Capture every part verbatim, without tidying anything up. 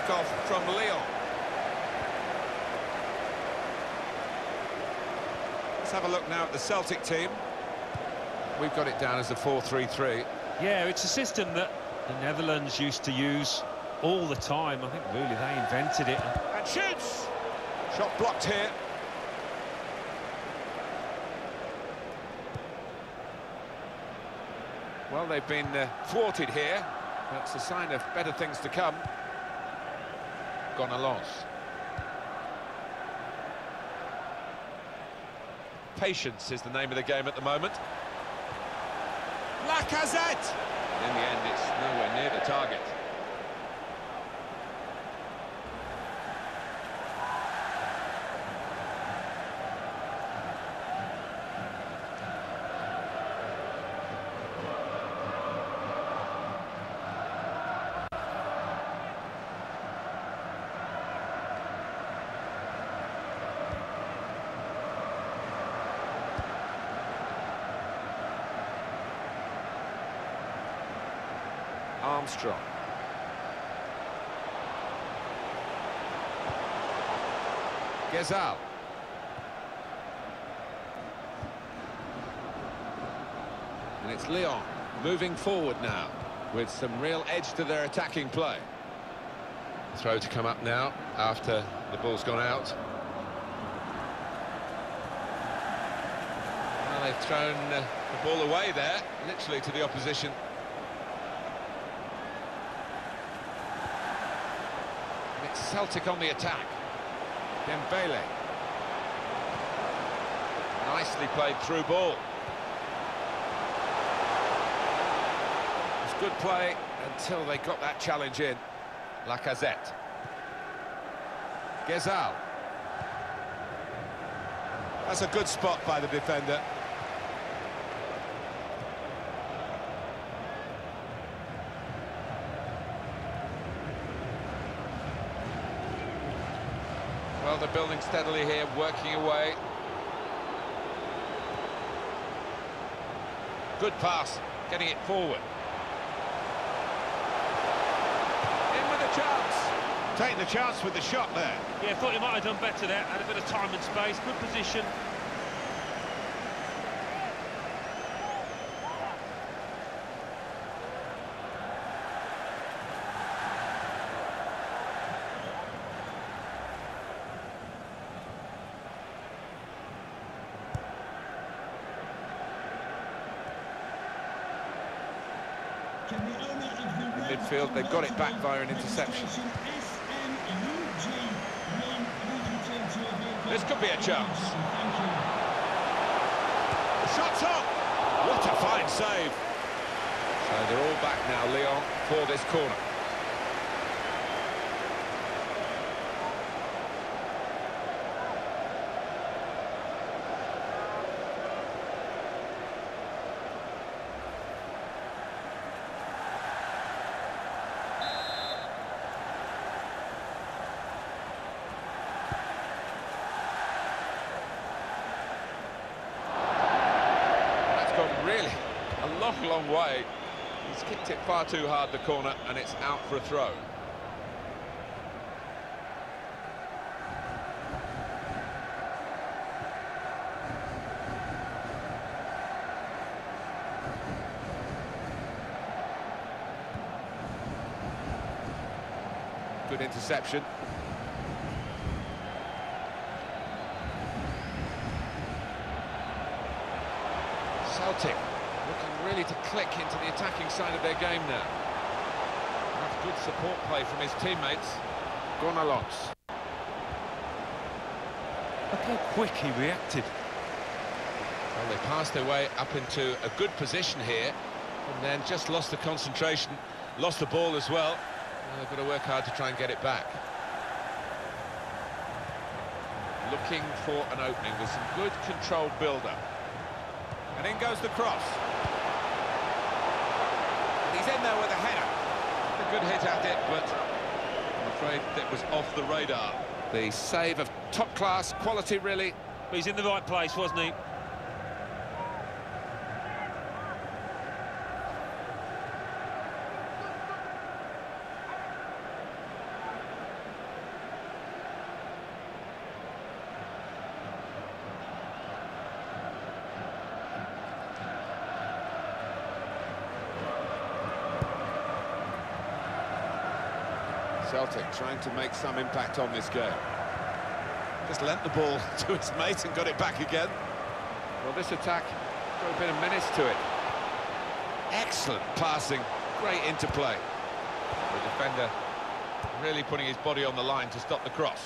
kickoff from Lyon. Let's have a look now at the Celtic team. We've got it down as a four three three. Yeah, it's a system that the Netherlands used to use all the time. I think really they invented it. And shoots! Shot blocked here. Well, they've been uh, thwarted here. That's a sign of better things to come. Gonalons. Patience is the name of the game at the moment. Lacazette! In the end, it's nowhere near the target. Armstrong. Gezal. And it's Lyon moving forward now with some real edge to their attacking play. Throw to come up now after the ball's gone out. Well, they've thrown uh, the ball away there, literally to the opposition. Celtic on the attack. Dembele. Nicely played through ball. It was good play until they got that challenge in. Lacazette. Gezal. That's a good spot by the defender. Well, they're building steadily here, working away. Good pass, getting it forward. In with a chance. Taking the chance with the shot there. Yeah, thought he might have done better there. Had a bit of time and space, good position. In midfield, they've got it back via an interception. This could be a chance. Shots up! What a fine save. So they're all back now, Lyon, for this corner. Really, a long, long way. He's kicked it far too hard, the corner, and it's out for a throw. Good interception. Celtic looking really to click into the attacking side of their game now. That's good support play from his teammates. Gonalons. Look how quick he reacted. Well, they passed their way up into a good position here, and then just lost the concentration, lost the ball as well. Well, they've got to work hard to try and get it back. Looking for an opening with some good controlled build-up. And in goes the cross. And he's in there with a header. A good hit at it, but I'm afraid that was off the radar. The save of top-class quality, really. But he's in the right place, wasn't he? Celtic trying to make some impact on this game. Just lent the ball to his mate and got it back again. Well, this attack got a bit of menace to it. Excellent passing, great interplay. The defender really putting his body on the line to stop the cross.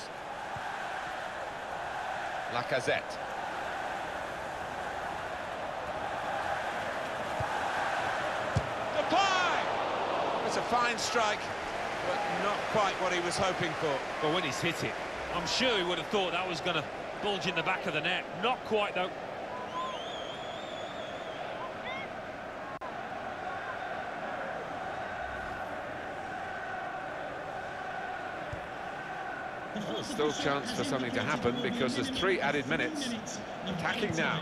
Lacazette. Depay! It's a fine strike, but not quite what he was hoping for. But when he's hit it, I'm sure he would have thought that was going to bulge in the back of the net. Not quite, though. Still chance for something to happen because there's three added minutes. Attacking now.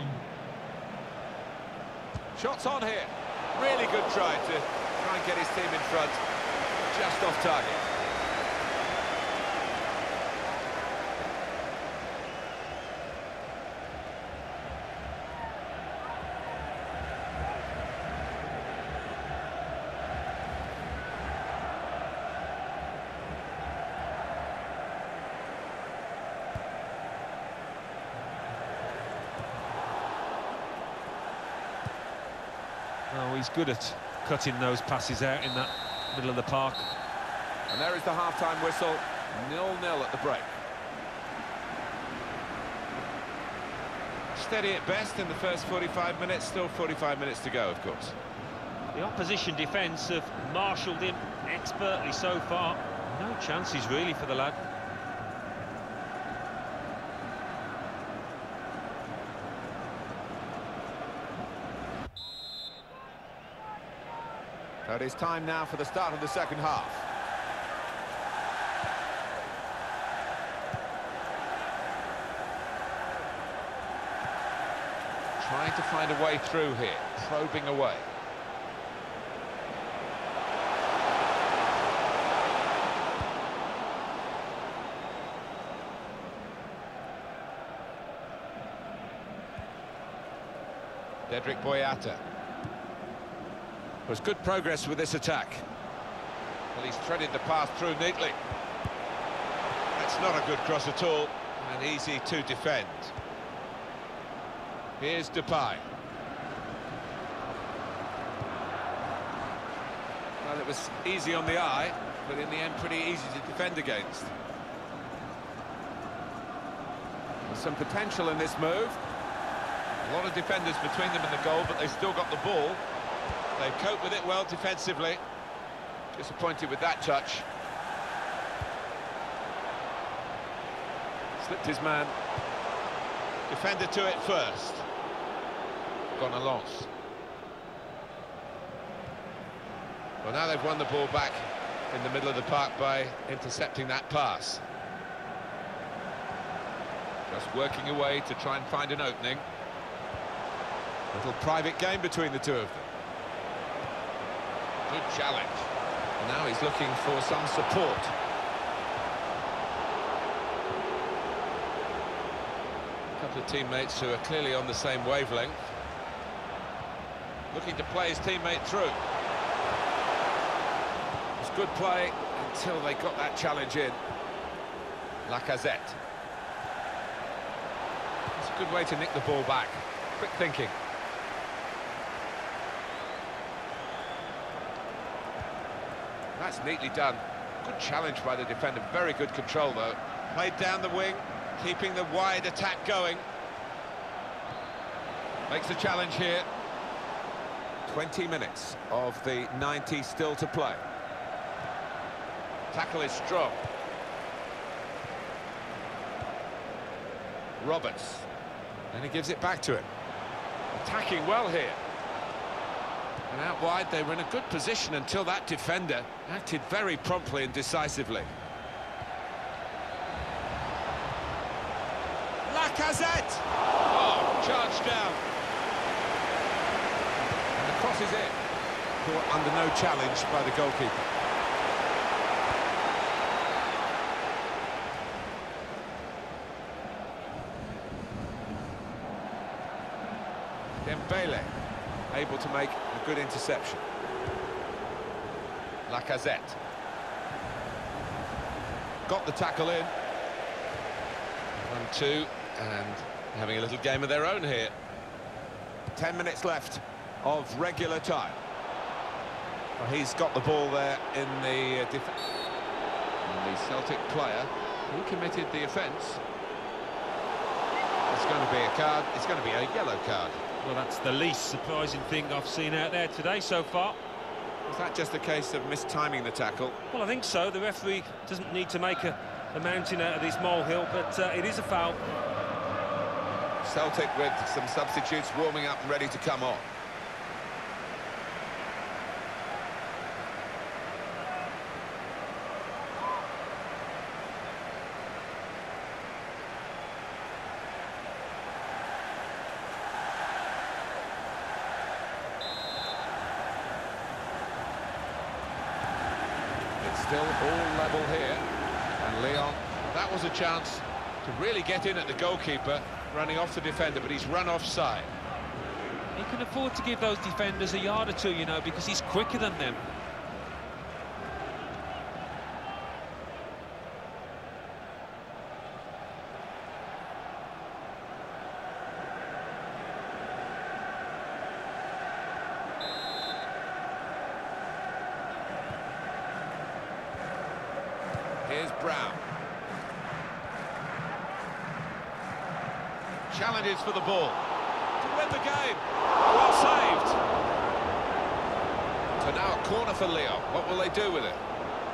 Shots on here. Really good try to try and get his team in front. Just off target. Oh, he's good at cutting those passes out in that middle of the park. And there is the half-time whistle, nil nil at the break. Steady at best in the first forty-five minutes, still forty-five minutes to go, of course. The opposition defence have marshalled him expertly so far. No chances really for the lad. So it is time now for the start of the second half. Trying to find a way through here, probing away. Dedrick Boyata. Was good progress with this attack. Well, he's threaded the path through neatly. That's not a good cross at all, and easy to defend. Here's Depay. Well, it was easy on the eye, but in the end pretty easy to defend against. There's some potential in this move. A lot of defenders between them and the goal, but they've still got the ball. They've coped with it well defensively. Disappointed with that touch. Slipped his man. Defender to it first. Gone a loss. Well, now they've won the ball back in the middle of the park by intercepting that pass. Just working away to try and find an opening. Little private game between the two of them. Good challenge. And now he's looking for some support. A couple of teammates who are clearly on the same wavelength. Looking to play his teammate through. It was good play until they got that challenge in. Lacazette. It's a good way to nick the ball back. Quick thinking. That's neatly done. Good challenge by the defender. Very good control, though. Played down the wing, keeping the wide attack going. Makes the challenge here. twenty minutes of the ninety still to play. Tackle is strong. Roberts. And he gives it back to him. Attacking well here. And out wide, they were in a good position until that defender acted very promptly and decisively. Lacazette! Oh, charged down. And the cross is in. Caught under no challenge by the goalkeeper. Dembele able to make a good interception. Lacazette. got the tackle in. One, two, and having a little game of their own here. Ten minutes left of regular time. Well, he's got the ball there in the uh, defence. And the Celtic player who committed the offence. It's going to be a card. It's going to be a yellow card. Well, that's the least surprising thing I've seen out there today so far. Was that just a case of mistiming the tackle? Well, I think so. The referee doesn't need to make a, a mountain out of this molehill, but uh, it is a foul. Celtic with some substitutes warming up and ready to come on. Still all level here, and Lyon, that was a chance to really get in at the goalkeeper, running off the defender, but he's run offside. He can afford to give those defenders a yard or two, you know, because he's quicker than them. Here's Brown. Challenges for the ball. To win the game. Well saved. So now a corner for Lyon. What will they do with it?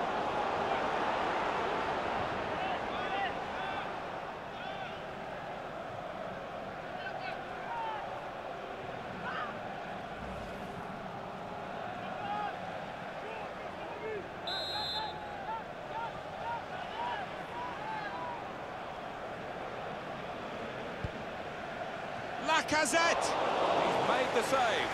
Lacazette! He's made the save.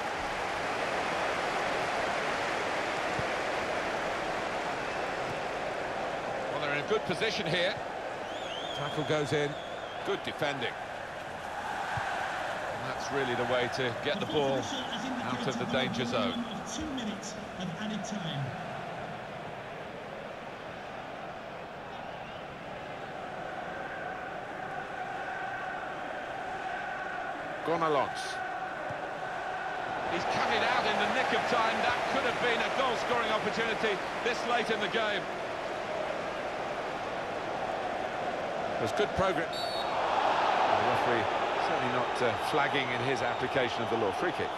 Well, they're in a good position here. Tackle goes in. Good defending. And that's really the way to get the ball out of the danger zone. Two minutes of added time. Gonalons. He's cut it out in the nick of time. That could have been a goal-scoring opportunity this late in the game. There's good progress. The referee certainly not uh, flagging in his application of the law. Free kick.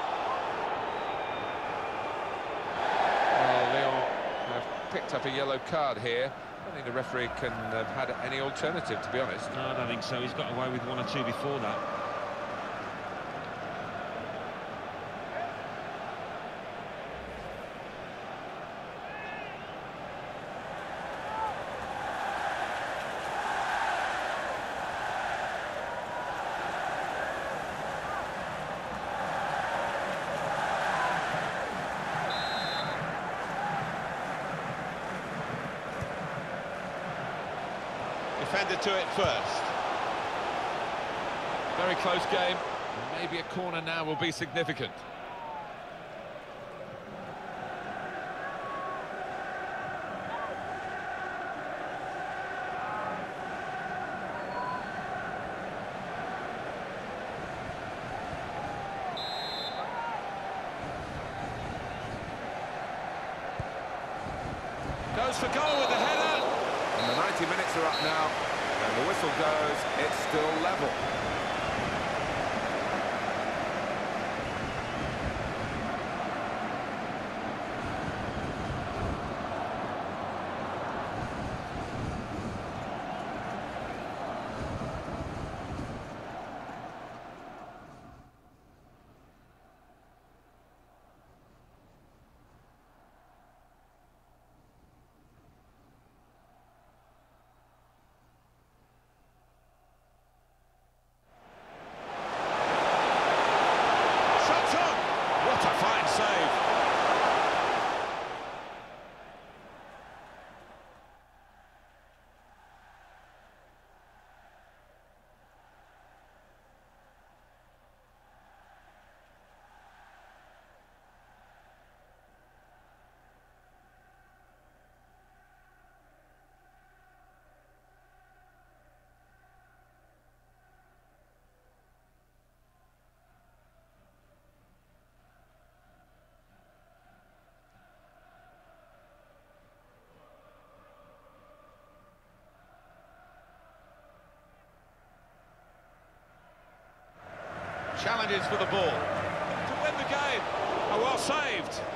Well, Lyon have picked up a yellow card here. I don't think the referee can have had any alternative, to be honest. No, I don't think so. He's got away with one or two before that. Defender to it first. Very close game. Maybe a corner now will be significant. Goes for goal with the header. And the ninety minutes are up now, and the whistle goes, it's still level. challenges for the ball to win the game. Oh, well saved.